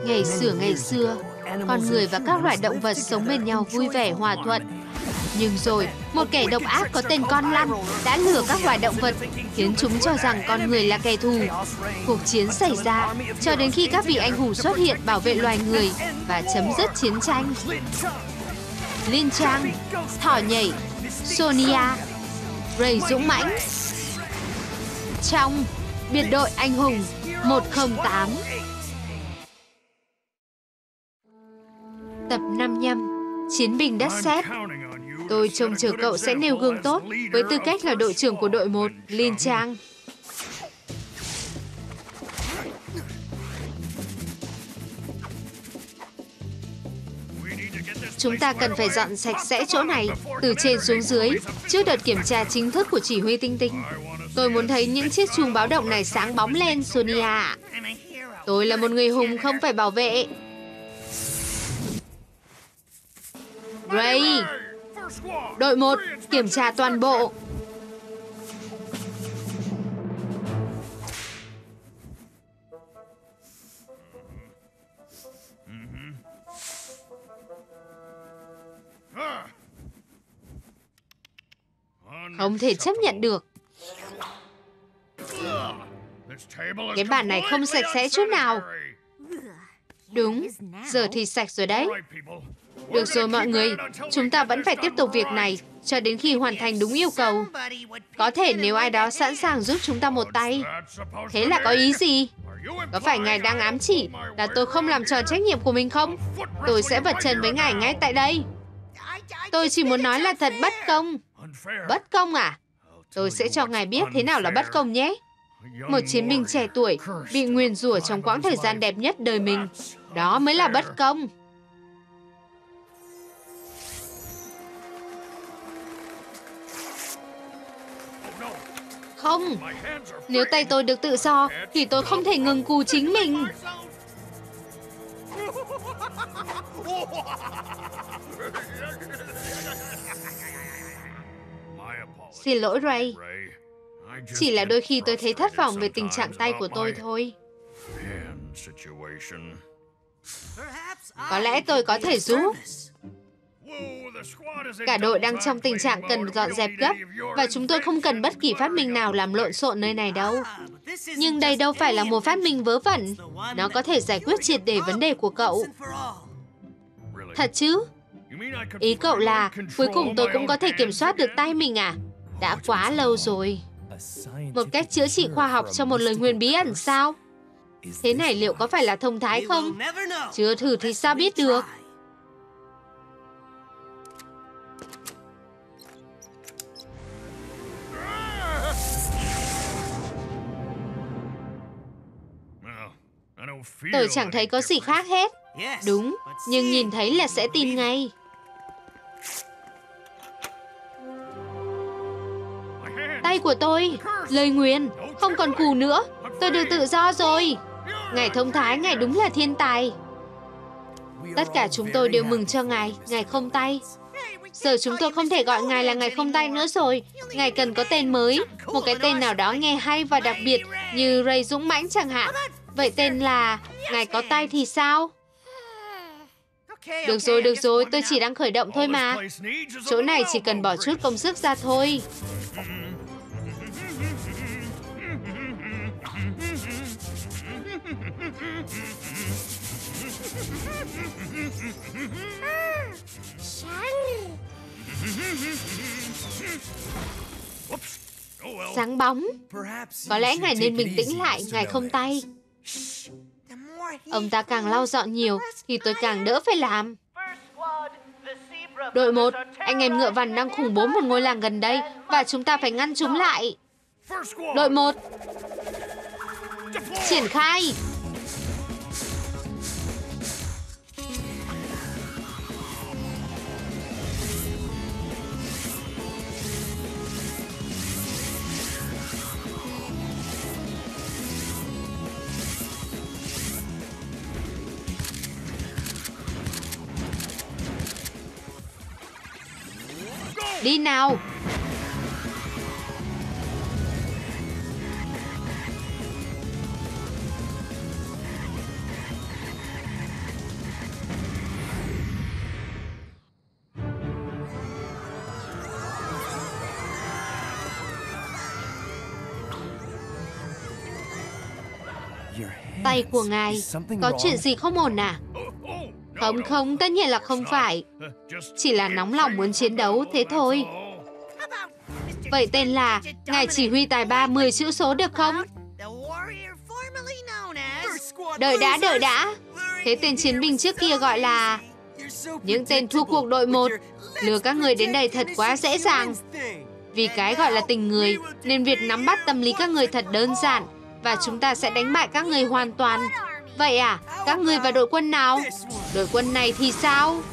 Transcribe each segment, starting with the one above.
Ngày xưa, con người và các loài động vật sống bên nhau vui vẻ hòa thuận. Nhưng rồi, một kẻ độc ác có tên Con Lăn đã lừa các loài động vật, khiến chúng cho rằng con người là kẻ thù. Cuộc chiến xảy ra cho đến khi các vị anh hùng xuất hiện bảo vệ loài người và chấm dứt chiến tranh. Lin Chang, Thỏ Nhảy, Sonia, Ray dũng mãnh. Trong Biệt đội anh hùng 108. Tập 55, Chiến binh đất sét. Tôi trông chờ cậu sẽ nêu gương tốt với tư cách là đội trưởng của đội 1, Lin Chang. Chúng ta cần phải dọn sạch sẽ chỗ này từ trên xuống dưới trước đợt kiểm tra chính thức của chỉ huy Tinh Tinh. Tôi muốn thấy những chiếc chuông báo động này sáng bóng lên, Sonia. Tôi là một người hùng không phải bảo vệ. Ray, đội 1, kiểm tra toàn bộ. Không thể chấp nhận được. Cái bàn này không sạch sẽ chút nào. Đúng, giờ thì sạch rồi đấy. Được rồi mọi người, chúng ta vẫn phải tiếp tục việc này cho đến khi hoàn thành đúng yêu cầu. Có thể nếu ai đó sẵn sàng giúp chúng ta một tay. Thế là có ý gì? Có phải ngài đang ám chỉ là tôi không làm tròn trách nhiệm của mình không? Tôi sẽ vật trần với ngài ngay tại đây. Tôi chỉ muốn nói là thật bất công. Bất công à? Tôi sẽ cho ngài biết thế nào là bất công nhé. Một chiến binh trẻ tuổi bị nguyền rủa trong quãng thời gian đẹp nhất đời mình. Đó mới là bất công. Không, nếu tay tôi được tự do thì tôi không thể ngừng cù chính mình. Xin lỗi Ray. Chỉ là đôi khi tôi thấy thất vọng về tình trạng tay của tôi thôi. Có lẽ tôi có thể giúp. Cả đội đang trong tình trạng cần dọn dẹp gấp và chúng tôi không cần bất kỳ phát minh nào làm lộn xộn nơi này đâu. Nhưng đây đâu phải là một phát minh vớ vẩn. Nó có thể giải quyết triệt để vấn đề của cậu. Thật chứ? Ý cậu là cuối cùng tôi cũng có thể kiểm soát được tay mình à? Đã quá lâu rồi. Một cách chữa trị khoa học cho một lời nguyền bí ẩn sao? Thế này liệu có phải là thông thái không? Chưa thử thì sao biết được? Tôi chẳng thấy có gì khác hết. Đúng, nhưng nhìn thấy là sẽ tin ngay. Tay của tôi, lời nguyền, không còn cù nữa. Tôi được tự do rồi. Ngài thông thái, ngài đúng là thiên tài. Tất cả chúng tôi đều mừng cho ngài, ngài không tay. Giờ chúng tôi không thể gọi ngài là ngài không tay nữa rồi. Ngài cần có tên mới, một cái tên nào đó nghe hay và đặc biệt, như Ray dũng mãnh chẳng hạn. Vậy tên là ngài có tay thì sao? Được rồi, tôi chỉ đang khởi động thôi mà. Chỗ này chỉ cần bỏ chút công sức ra thôi. Sáng bóng. Có lẽ ngài nên bình tĩnh lại, ngài không tay. Ông ta càng lau dọn nhiều thì tôi càng đỡ phải làm. Đội 1, anh em ngựa vằn đang khủng bố một ngôi làng gần đây và chúng ta phải ngăn chúng lại. Đội 1, triển khai. Đi nào. Tay của ngài, có chuyện gì không ổn à? Không, tất nhiên là không phải. Chỉ là nóng lòng muốn chiến đấu, thế thôi. Vậy tên là ngài chỉ huy tài ba 10 chữ số được không? Đợi đã. Thế tên chiến binh trước kia gọi là... Những tên thua cuộc đội 1. Lừa các người đến đây thật quá dễ dàng. Vì cái gọi là tình người, nên việc nắm bắt tâm lý các người thật đơn giản. Và chúng ta sẽ đánh bại các người hoàn toàn. Vậy à, các người và đội quân nào? Đội quân này thì sao?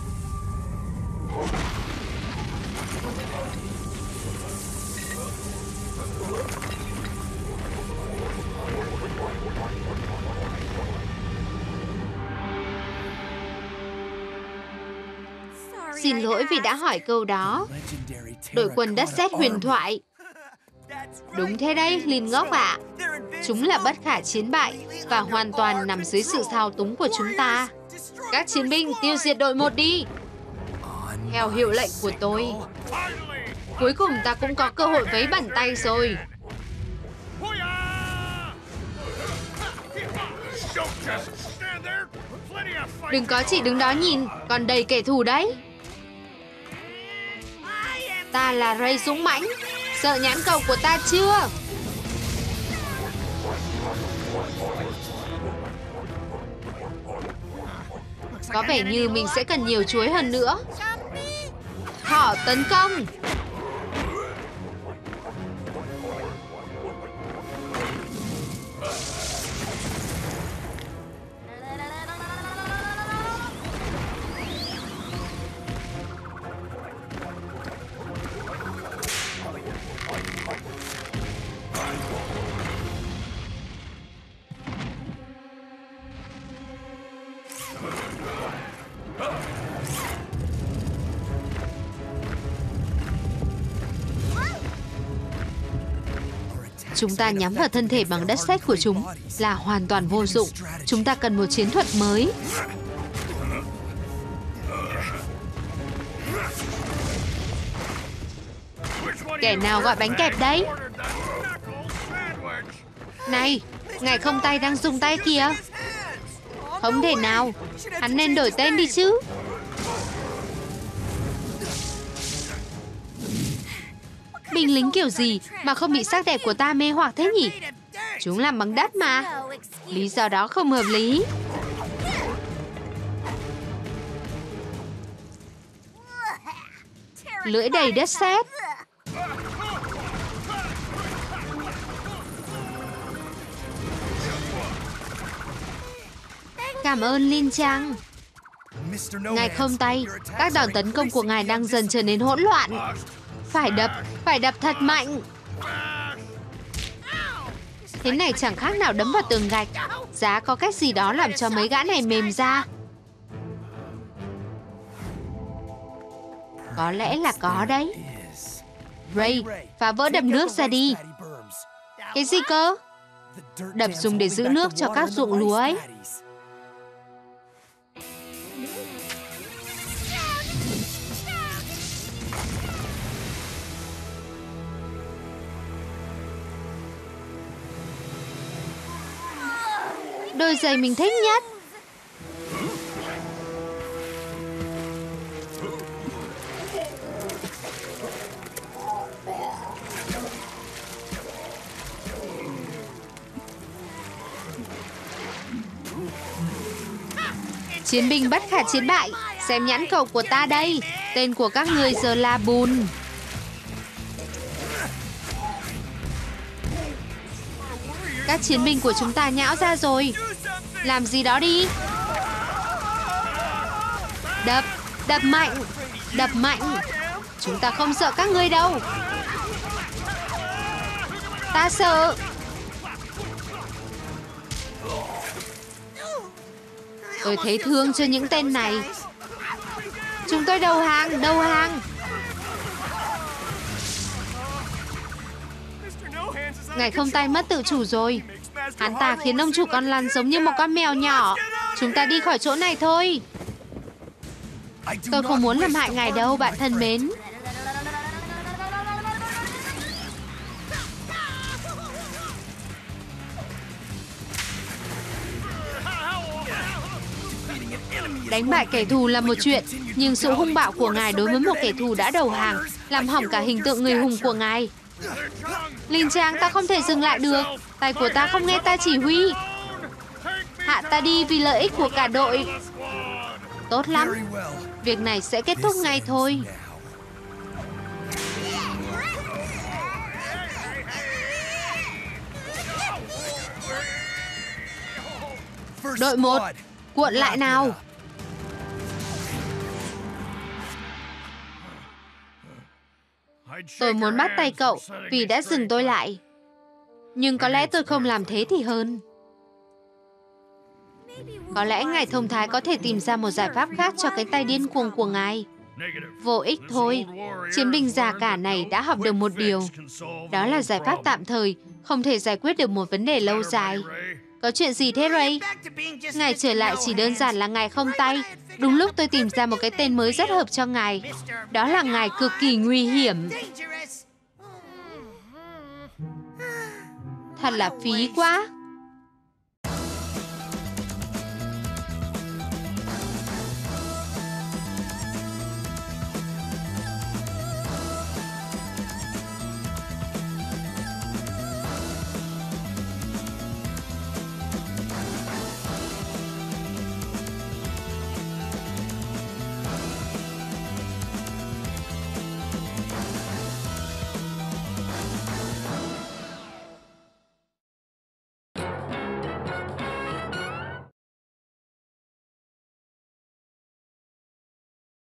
Xin lỗi vì đã hỏi câu đó. Đội quân đất sét huyền thoại. Đúng thế đấy, Lin ngốc ạ. Chúng là bất khả chiến bại và hoàn toàn nằm dưới sự thao túng của chúng ta. Các chiến binh tiêu diệt đội 1 đi. Theo hiệu lệnh của tôi. Cuối cùng ta cũng có cơ hội vấy bẩn tay rồi. Đừng có chỉ đứng đó nhìn, còn đầy kẻ thù đấy. Ta là Ray dũng mãnh. Sợ nhãn cầu của ta chưa? Có vẻ như mình sẽ cần nhiều chuối hơn nữa. Thỏ tấn công. Chúng ta nhắm vào thân thể bằng đất sét của chúng là hoàn toàn vô dụng. Chúng ta cần một chiến thuật mới. Kẻ nào gọi bánh kẹp đấy? Này, ngài không tay đang dùng tay kìa. Không thể nào, hắn nên đổi tên đi chứ. Binh lính kiểu gì mà không bị sắc đẹp của ta mê hoặc thế nhỉ? Chúng làm bằng đất mà. Lý do đó không hợp lý. Lưỡi đầy đất sét. Cảm ơn Lin Chang. Ngài không tay, các đòn tấn công của ngài đang dần trở nên hỗn loạn. Phải đập thật mạnh. Thế này chẳng khác nào đấm vào tường gạch. Giá có cách gì đó làm cho mấy gã này mềm ra. Có lẽ là có đấy. Ray, phá vỡ đập nước ra đi. Cái gì cơ? Đập dùng để giữ nước cho các ruộng lúa ấy. Đôi giày mình thích nhất. Chiến binh bất khả chiến bại. Xem nhãn cầu của ta đây. Tên của các người giờ là Bùn. Các chiến binh của chúng ta nhão ra rồi. Làm gì đó đi. Đập mạnh. Chúng ta không sợ các ngươi đâu. Ta sợ. Tôi thấy thương cho những tên này. Chúng tôi đầu hàng. Ngài không tay mất tự chủ rồi. Hắn ta khiến ông chủ con lăn giống như một con mèo nhỏ. Chúng ta đi khỏi chỗ này thôi. Tôi không muốn làm hại ngài đâu, bạn thân mến. Đánh bại kẻ thù là một chuyện, nhưng sự hung bạo của ngài đối với một kẻ thù đã đầu hàng làm hỏng cả hình tượng người hùng của ngài. Lin Chang, ta không thể dừng lại được. Tay của ta không nghe ta chỉ huy. Hạ ta đi vì lợi ích của cả đội. Tốt lắm. Việc này sẽ kết thúc ngay thôi. Đội 1, cuộn lại nào. Tôi muốn bắt tay cậu vì đã dừng tôi lại. Nhưng có lẽ tôi không làm thế thì hơn. Có lẽ ngài thông thái có thể tìm ra một giải pháp khác cho cái tay điên cuồng của ngài. Vô ích thôi. Chiến binh già cả này đã học được một điều. Đó là giải pháp tạm thời, không thể giải quyết được một vấn đề lâu dài. Có chuyện gì thế Ray? Ngài trở lại chỉ đơn giản là ngài không tay. Đúng lúc tôi tìm ra một cái tên mới rất hợp cho ngài. Đó là ngài cực kỳ nguy hiểm. Thật là phí quá.